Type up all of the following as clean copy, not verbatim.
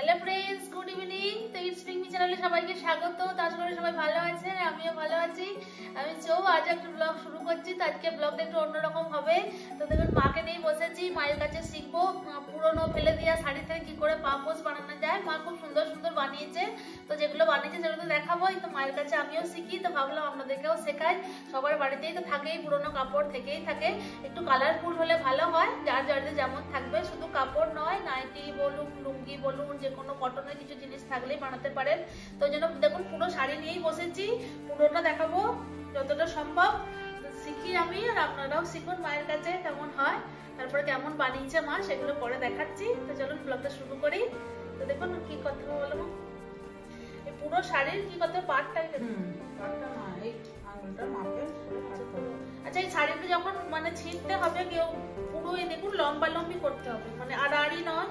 Hello friends, good evening. তো it's Pinky চ্যানেলে সবাইকে স্বাগত। তো আশা করি সবাই ভালো আছেন, আমিও ভালো আছি। আমি আজ একটা ব্লগ শুরু করছি। তো আজকে ব্লগটা একটু অন্যরকম হবে। তো দেখুন, মাকে নিয়ে বসেছি, মায়ের কাছে শিখবো পুরোনো ফেলে দেওয়া শাড়ি থেকে কি করে পাপোশ বানানো যায়। মা খুব সুন্দর সুন্দর বানিয়েছে। তো যেগুলো বানিয়েছে সেগুলো দেখাবো। তো মায়ের কাছে আমিও শিখি, তো ভাবলাম আপনাদেরকেও শেখাই। সবার বাড়িতেই তো থাকেই, পুরোনো কাপড় থেকেই থাকে। একটু কালারফুল হলে ভালো হয়, যার বাড়িতে যেমন থাকবে। শুধু কাপড় নয়, নাইটি বলুন, লুঙ্গি বলুন, যে কোনো কটনের কিছু জিনিস থাকলেই বানাতে পারেন। তো যেন দেখুন, পুরো শাড়ি নিয়েই বসেছি, পুরোটা দেখাবো যতটা সম্ভব। শিখি আমি, আর আপনারাও শিখুন মায়ের কাছে কেমন হয়, তারপরে কেমন বানিয়েছে মা সেগুলো পরে দেখাচ্ছি। তো চলুন ব্লগটা শুরু করি। তো দেখুন কি করতে হবে বলো। এই পুরো শাড়ির কি করতে পাটটা আচ্ছা, এই শাড়িটা যখন মানে ছিঁড়তে হবে, কেউ পুরো এই দেখুন লম্বা লম্বি করতে হবে, মানে আড়াআড়ি নয়।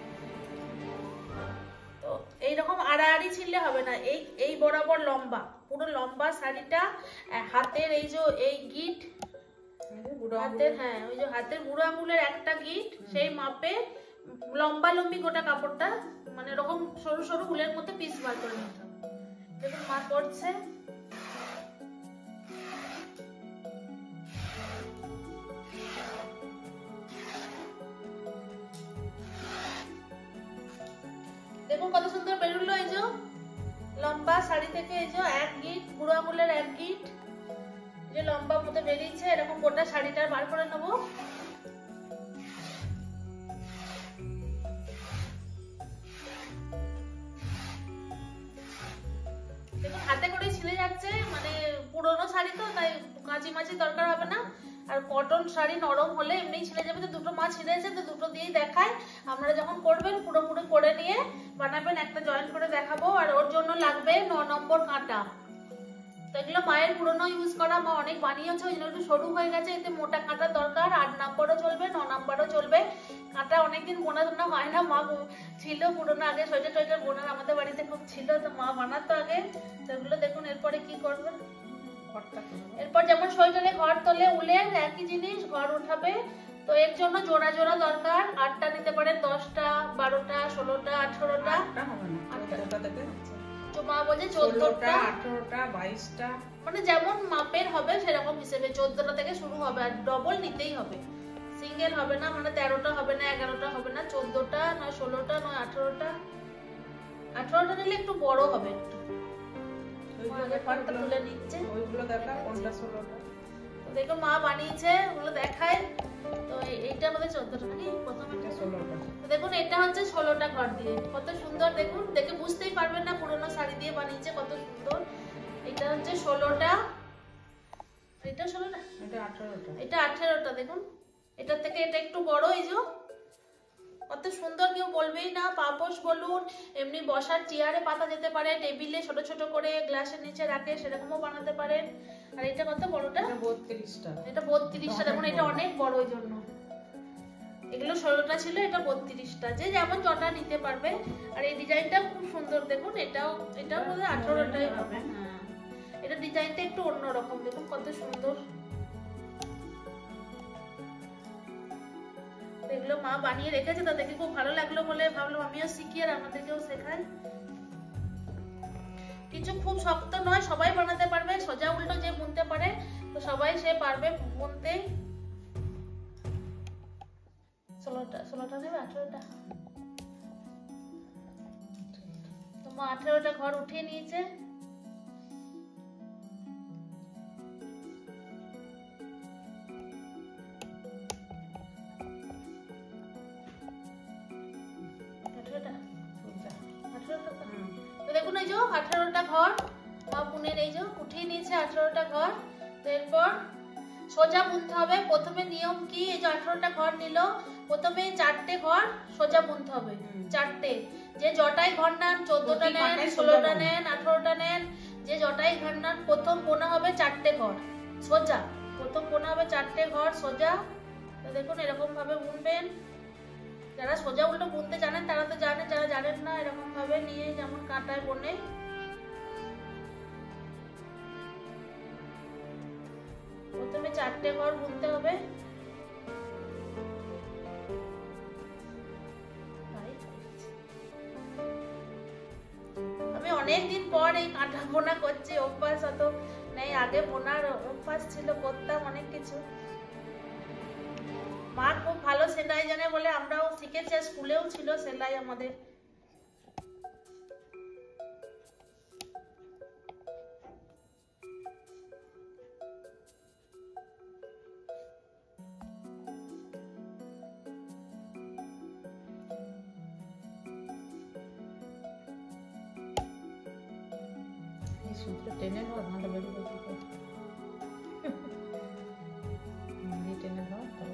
তো এইরকম আড়াআড়ি ছিঁড়লে হবে না, এই এই বরাবর লম্বা, পুরো লম্বা শাড়িটা। হাতের এই যে এই গিট, হাতের, হ্যাঁ ওই যে হাতের বুড়ো আঙুলের একটা গিট, সেই মাপে লম্বা লম্বি গোটা কাপড়টা, মানে এরকম সরু সরু উলের মতো পিস বার করে নিতে হবে। দেখুন মা করছে। দেখুন কত সুন্দর বেরোলো। এই যে লম্বা শাড়ি থেকে এই যে এক গিট, বুড়ো আঙুলের এক গিট, যে লম্বা মতো বেরিয়েছে, এরকম গোটা শাড়িটা বার করে নেবো। দেখুন হাতে করে ছিঁড়ে যাচ্ছে, মানে পুরোনো শাড়ি তো, তাই কাঁচি মাছি দরকার হবে না। আর কটন শাড়ি নরম হলে এমনি ছিঁড়ে যাবে। তো দুটো মাছ ছিঁড়েছে, তো দুটো দিয়েই দেখায়। আপনারা যখন করবেন পুরোপুরি করে নিয়ে বানাবেন, একটা জয়েন্ট করে দেখাবো। আর ওর জন্য লাগবে 9 নম্বর কাঁটা। তো এগুলো মায়ের পুরোনো ইউজ করা, মা অনেক বানিয়েছে, ওই জন্য একটু সরু হয়ে গেছে। এতে মোটা কাঁটা দরকার। 8 নম্বরও চলবে, 9 নম্বরও চলবে। কাঁটা অনেকদিন বোনা টোনা হয় না, মা ছিল পুরোনো, আগে সোয়েটার টোয়েটার বোনার আমাদের বাড়িতে খুব ছিল, তো মা বানাতো আগে। তো এগুলো দেখুন, এরপরে কি করবেন। এরপর যেমন সোয়েটারে ঘর তোলে উলের, একই জিনিস ঘর উঠাবে। তো এর জন্য জোড়া জোড়া দরকার। 8টা নিতে পারেন, 10টা, 12টা, 16টা, 18টা। তো মা বলছে 14টা, 18টা, 22টা, মানে যেমন মাপের হবে সেরকম হিসেবে 14টা থেকে শুরু হবে। আর ডবল নিতেই হবে, সিঙ্গেল হবে না। মানে 13টা হবে না, 11টা হবে না, 14টা নয়, 16টা নয়, 18টা। 18টা নিলে একটু বড় হবে। একটু তুলে নিচ্ছে, ওইগুলো দেখা কোনটা 16টা। দেখো মা বানিয়েছে, ওগুলো দেখায়। তো এইটা আমাদের 14টা নাকি, প্রথমে 16টা। তো দেখুন এটা হচ্ছে 16টা ঘর দিয়ে। কত সুন্দর দেখুন, দেখে বুঝতেই পারবেন না পুরোনো শাড়ি দিয়ে বানিয়েছে, কত সুন্দর। এটা হচ্ছে 16টা, এটা 16টা, এটা 18টা, এটা 18টা। দেখুন এটার থেকে এটা একটু বড়। এই যে কত সুন্দর, কেউ বলবেই না। পাপোশ বলুন, এমনি বসার চেয়ারে পাতা যেতে পারে, টেবিলে ছোট ছোট করে গ্লাসের নিচে রাখে, সেরকমও বানাতে পারেন। আর এটা কত বড়টা, এটা 32টা, এটা 32টা। দেখুন এটা অনেক বড়, ওই জন্য এগুলো 16টা ছিল, এটা 32টা। যে যেমন জটা নিতে পারবে। আর এই ডিজাইনটা খুব সুন্দর দেখুন, এটাও বোধহয় 18টাই হবে। হ্যাঁ, এটা ডিজাইনটা একটু অন্যরকম, দেখুন কত সুন্দর। এগুলো মা বানিয়ে রেখেছে, তা দেখে খুব ভালো লাগলো বলে ভাবলাম আমিও শিখি আর আমাদেরকেও শেখাই। কিছু খুব শক্ত নয়, সবাই বানাতে পারবে। সোজা উল্টো যে বুনতে পারে, তো সবাই সে পারবে বুনতে। 16টা নেবে, 18টা। তো মা 18টা ঘর উঠিয়ে নিয়েছে। তো দেখুন এই যে 18টা ঘর মা বুনের, এই যে উঠিয়ে নিয়েছে 18টা ঘর। তো এরপর সোজা বুনতে হবে। প্রথমে নিয়ম কি, এই যে 18টা ঘর নিল, প্রথমে 4টে ঘর সোজা বুনতে হবে। 4টে, যে জটাই ঘর নেন, 14টা নেন, 16টা নেন, 18টা নেন, যে জটাই ঘর নেন, প্রথম বোনা হবে 4টে ঘর সোজা। প্রথম বোনা হবে 4টে ঘর সোজা। তো দেখুন এরকম ভাবে বুনবেন। যারা সোজা উল্টো বুনতে জানেন তারা তো জানেন, যারা জানেন না এরকম ভাবে নিয়ে যেমন কাঁটায় বনে। প্রথমে 4টে ঘর বুনতে হবে। অনেকদিন পর এই কাঁটা বোনা করছি, অভ্যাস অত নেই, আগে বোনার অভ্যাস ছিল, করতাম অনেক কিছু। মা খুব ভালো সেলাই জানে বলে আমরাও শিখেছি, স্কুলেও ছিল সেলাই আমাদের। সূত্র টেনে ধর, নাহলে বেরিয়ে যাবে। টেনে ধর তাহলে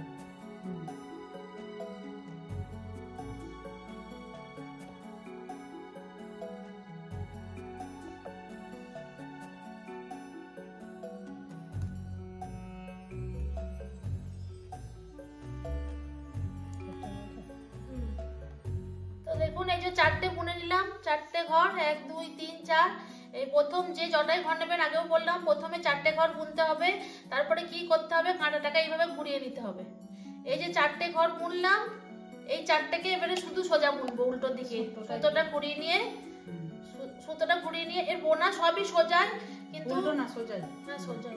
তো দেখুন এই যে 4টে বুনে নিলাম, 4টে ঘর, 1 2 3 4। এই প্রথম যে জটাই ঘর নেবেন, আগেও বললাম প্রথমে 4টে ঘর বুনতে হবে, তারপরে কি করতে হবে, কাঁটাটাকে এইভাবে ঘুরিয়ে নিতে হবে। এই যে 4টে ঘর বুনলাম, এই 4টেকে এবারে শুধু সোজা বুনবো উল্টো দিকে, সুতোটা ঘুরিয়ে নিয়ে, সুতোটা ঘুরিয়ে নিয়ে। এর বোনা সবই সোজাই, কিন্তু উল্টো না সোজা। না সোজাই।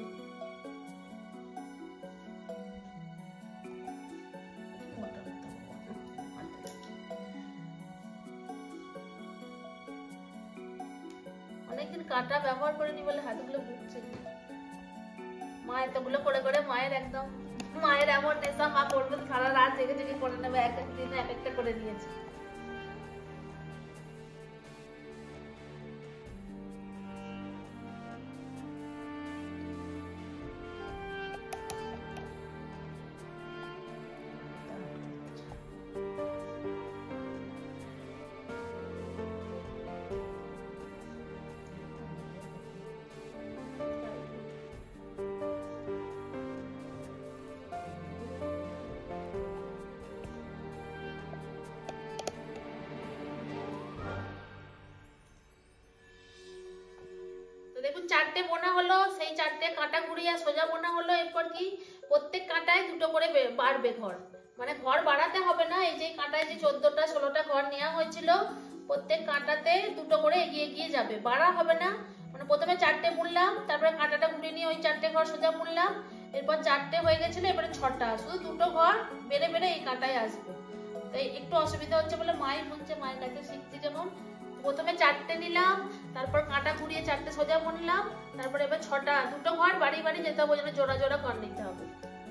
অনেকদিন কাঁটা ব্যবহার করিনি বলে হাতগুলো ঘুরছে। মা এতগুলো করে করে মায়ের একদম, মায়ের এমন নেশা, মা করবে তো সারা রাত জেগে জেগে করে নেবে, এক এক দিনে এক একটা করে নিয়েছে। দেখুন 4টে বোনা হলো, সেই 4টে কাঁটা ঘুরিয়ে সোজা বোনা হলো। এরপর কি, প্রত্যেক কাঁটায় 2টো করে বাড়বে ঘর, মানে ঘর বাড়াতে হবে না। এই যে কাঁটায় যে 14টা 16টা ঘর নেওয়া হয়েছিল, প্রত্যেক কাঁটাতে 2টো করে এগিয়ে এগিয়ে যাবে, বাড়া হবে না। মানে প্রথমে 4টে বুনলাম, তারপরে কাঁটাটা ঘুরিয়ে নিয়ে ওই 4টে ঘর সোজা বুনলাম, এরপর 4টে হয়ে গেছিল, এবারে 6টা, শুধু 2টো ঘর বেড়ে বেড়ে এই কাঁটায় আসবে। তাই একটু অসুবিধা হচ্ছে বলে মাই বুনছে, মায়ের কাছে শিখছি যখন। প্রথমে 4টে নিলাম, তারপর কাঁটা ঘুরিয়ে 4টে সোজা বুনলাম, তারপরে এবার 6টা, 2টো ঘর বাড়ি বাড়ি যেতে হবে, যেন জোড়া জোড়া ঘর নিতে হবে।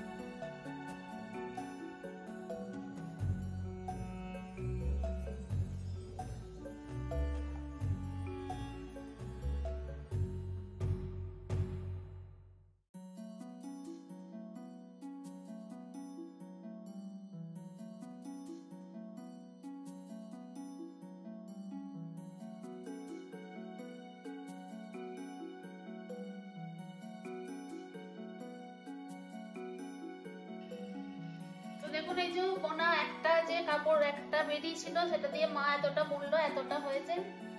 দেখুন এই যে বোনা একটা, যে কাপড় একটা বেরিয়েছিল সেটা দিয়ে মা এতটা বুনলো, এতটা হয়েছে।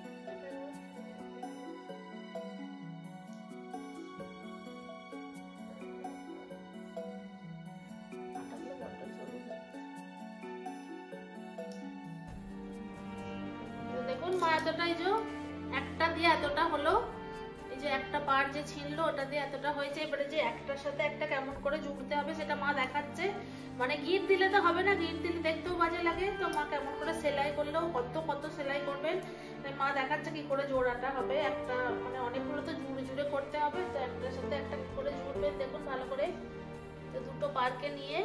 দেখুন মা এতটা, এই যে একটা দিয়ে এতটা হলো, এই যে একটা পার যে ছিললো ওটা দিয়ে এতটা হয়েছে। এবারে যে একটার সাথে একটা কেমন করে জুড়তে হবে সেটা মা দেখাচ্ছে। মানে গিট দিলে তো হবে না, গিট দিলে দেখতেও বাজে লাগে, তো মা কেমন করে সেলাই করলেও, কত কত সেলাই করবেন, তাই মা দেখাচ্ছে কি করে জোড়াটা হবে। একটা মানে অনেকগুলো তো জুড়ে জুড়ে করতে হবে, তো একটার সাথে একটা কি করে জুড়বেন দেখুন ভালো করে। তো 2টো পারকে নিয়ে,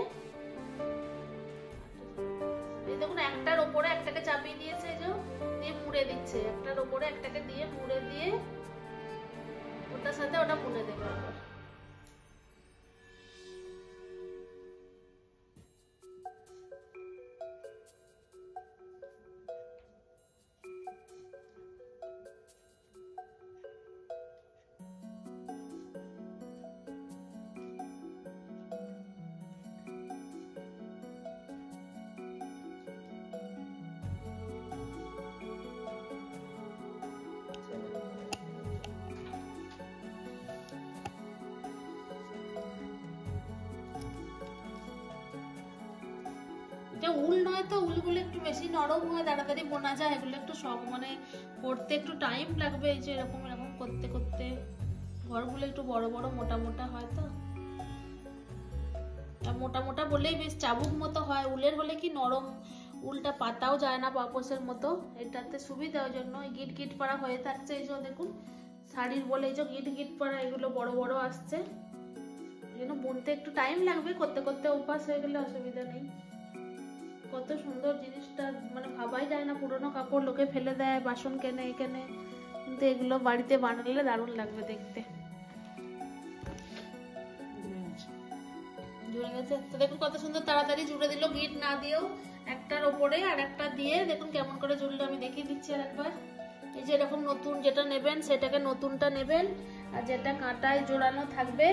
এই দেখুন একটার ওপরে একটাকে চাপিয়ে দিয়েছে, এই যে দিয়ে মুড়ে দিচ্ছে, একটার ওপরে একটাকে দিয়ে মুড়ে দিয়ে ওটার সাথে ওটা বুনে দেবে আবার। এটা উল নয় তো, উলগুলো একটু বেশি নরম হয়, তাড়াতাড়ি বোনা যায়। এগুলো একটু সব মানে করতে একটু টাইম লাগবে। এই যে এরকম এরকম করতে করতে ঘরগুলো একটু বড় বড় মোটা মোটা হয় তো, আর মোটা মোটা বললেই বেশ চাবুক মতো হয়। উলের হলে কি নরম, উলটা পাতাও যায় না পাপোসের মতো। এটাতে সুবিধা, ওই জন্য গিট গিট পাড়া হয়ে থাকছে। এই যে দেখুন শাড়ির বলে এই যে গিট গিট পাড়া, এগুলো বড় বড় আসছে। এই জন্য বুনতে একটু টাইম লাগবে, করতে করতে অভ্যাস হয়ে গেলে অসুবিধা নেই। কত সুন্দর জিনিসটা, মানে ভাবাই যায় না। পুরোনো কাপড় লোকে ফেলে দেয়, বাসন কেনে এখানে, কিন্তু এগুলো বাড়িতে বানালে দারুণ লাগবে দেখতে। জুড়ে গেছে তো দেখুন কত সুন্দর তাড়াতাড়ি জুড়ে দিল, গিট না দিয়েও। একটার ওপরে আর একটা দিয়ে দেখুন কেমন করে জুড়লো, আমি দেখিয়ে দিচ্ছি আর একবার। এই যে এরকম নতুন যেটা নেবেন সেটাকে নতুনটা নেবেন, আর যেটা কাঁটায় জোড়ানো থাকবে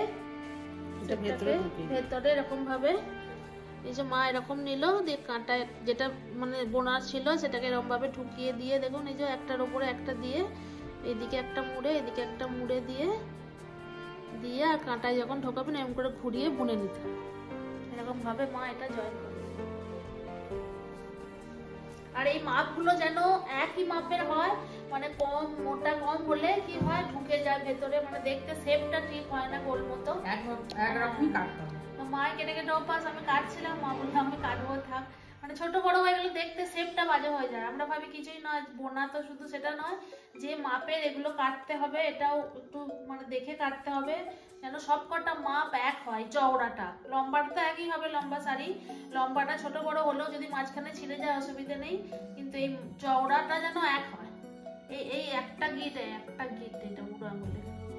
ভেতরে এরকম ভাবে, এই যে মা এরকম নিল, দিয়ে কাঁটায় যেটা মানে বোনার ছিল সেটাকে এরকম ভাবে ঢুকিয়ে দিয়ে দেখুন এই যে একটার ওপরে একটা দিয়ে, এদিকে একটা মুড়ে এদিকে একটা মুড়ে দিয়ে দিয়ে আর কাঁটায় যখন ঢোকাবেন এরকম করে ঘুরিয়ে বুনে নিতে হবে। এরকম ভাবে মা এটা জয়েন করবে। আর এই মাপগুলো যেন একই মাপের হয়, মানে কম মোটা কম হলে কি হয় ঢুকে যায় ভেতরে, মানে দেখতে শেপটা ঠিক হয় না গোল মতো, একরকমই কাটতে হবে। মা কেটে কেটে অভ্যাস, আমি কাটছিলাম, মা বললো আমি কাটবো থাক। মানে ছোট বড় হয়ে গেলে দেখতে শেপটা বাজে হয়ে যায়। আমরা ভাবি কিছুই নয়, বোনা তো শুধু সেটা নয়, যে মাপের এগুলো কাটতে হবে এটাও একটু মানে দেখে কাটতে হবে, যেন সব কটা মাপ এক হয়। চওড়াটা লম্বাটা তো একই হবে, লম্বা শাড়ি লম্বাটা ছোট বড় হলেও যদি মাঝখানে ছিঁড়ে যায় অসুবিধা নেই, কিন্তু এই চওড়াটা যেন এক হয়। এই একটা গিট এটা বুড়ো আঙুলে।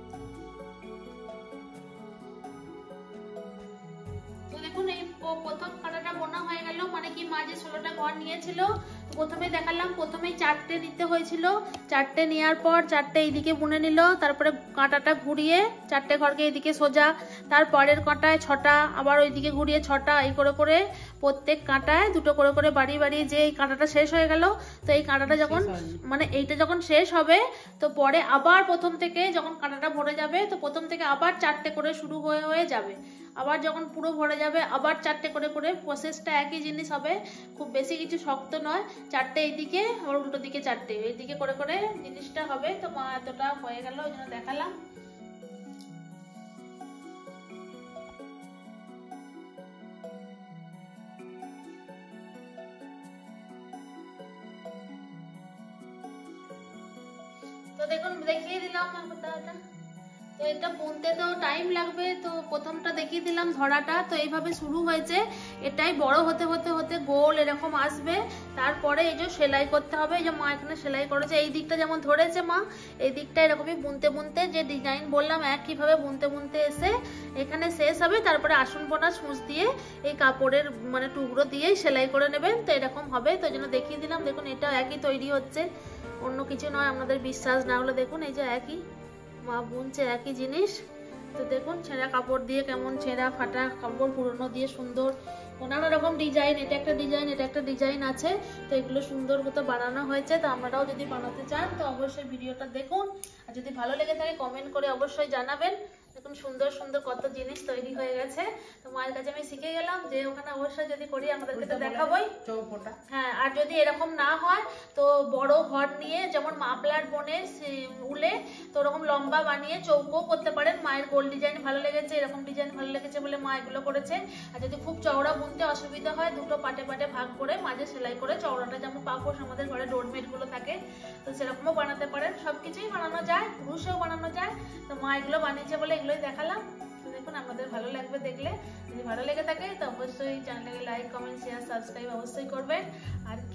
দেখুন এই প্রথম কাঁটাটা বোনা হয়ে গেল, মানে কি মা যে 16টা ঘর নিয়েছিল, প্রথমে দেখালাম প্রথমেই 4টে নিতে হয়েছিল। 4টে নেওয়ার পর 4টে এইদিকে বুনে নিল, তারপরে কাঁটাটা ঘুরিয়ে 4টে ঘরকে এইদিকে সোজা, তারপরের কাঁটায় 6টা, আবার ওইদিকে ঘুরিয়ে 6টা, এই করে করে প্রত্যেক কাঁটায় 2টো করে করে বাড়িয়ে বাড়িয়ে, যে এই কাঁটাটা শেষ হয়ে গেল, তো এই কাঁটাটা যখন মানে এইটা যখন শেষ হবে, তো পরে আবার প্রথম থেকে যখন কাঁটাটা ভরে যাবে, তো প্রথম থেকে আবার 4টে করে শুরু হয়ে হয়ে যাবে। আবার যখন পুরো ভরে যাবে আবার 4টে করে করে, প্রসেসটা একই জিনিস হবে, খুব বেশি কিছু শক্ত নয়। 4টে এইদিকে আবার উল্টো দিকে 4টে, এইদিকে করে করে জিনিসটা হবে। তো মা এতটা হয়ে গেল ওই জন্য দেখালাম। তো দেখুন দেখিয়ে দিলাম কথাটা। তো এটা বুনতে তো টাইম লাগবে, তো প্রথমটা দেখিয়ে দিলাম ধরাটা। তো এইভাবে শুরু হয়েছে, এটাই বড় হতে হতে হতে গোল এরকম আসবে। তারপরে এই যে সেলাই করতে হবে, এই যে মা এখানে সেলাই করেছে, এই দিকটা যেমন ধরেছে মা, এই দিকটা এরকমই বুনতে বুনতে যে ডিজাইন বললাম একইভাবে বুনতে বুনতে এসে এখানে শেষ হবে। তারপরে আসন বোনা সূচ দিয়ে এই কাপড়ের মানে টুকরো দিয়েই সেলাই করে নেবেন। তো এরকম হবে, তো এই জন্য দেখিয়ে দিলাম। দেখুন এটা একই তৈরি হচ্ছে, অন্য কিছু নয়। আপনাদের বিশ্বাস না হলে দেখুন এই যে একই মা বুনছে একই জিনিস। তো দেখুন ছেঁড়া কাপড় দিয়ে কেমন ছেঁড়া ফাটা কাপড় পুরনো দিয়ে সুন্দর নানা রকম ডিজাইন, এটা একটা ডিজাইন এটা একটা ডিজাইন আছে। তো এগুলো সুন্দর মতো বানানো হয়েছে। তো আপনারাও যদি বানাতে চান তো অবশ্যই ভিডিওটা দেখুন, আর যদি ভালো লেগে থাকে কমেন্ট করে অবশ্যই জানাবেন। দেখুন সুন্দর সুন্দর কত জিনিস তৈরি হয়ে গেছে। তো মায়ের কাছে আমি শিখে গেলাম যে ওখানে অবশ্যই যদি করি আমাদেরকে তো দেখাবোই। হ্যাঁ, আর যদি এরকম না হয় তো বড় ঘর নিয়ে যেমন মাফলার বোনে উলে, তো ওরকম লম্বা বানিয়ে চৌকো করতে পারেন। মায়ের গোল ডিজাইন ভালো লেগেছে, এরকম ডিজাইন ভালো লেগেছে বলে মা এগুলো করেছে। আর যদি খুব চওড়া বুনতে অসুবিধা হয়, দুটো পাটে পাটে ভাগ করে মাঝে সেলাই করে চওড়াটা, যেমন পাপোশ আমাদের ঘরে ডোরমেট গুলো থাকে, তো সেরকমও বানাতে পারেন। সবকিছুই বানানো যায়, ক্রুশেও বানানো যায়। তো মা এগুলো বানিয়েছে বলে এগুলোই দেখালাম। তো দেখুন আপনাদের ভালো লাগবে দেখলে। যদি ভালো লেগে থাকে তো অবশ্যই চ্যানেলটাকে লাইক কমেন্ট শেয়ার সাবস্ক্রাইব অবশ্যই করবেন। আর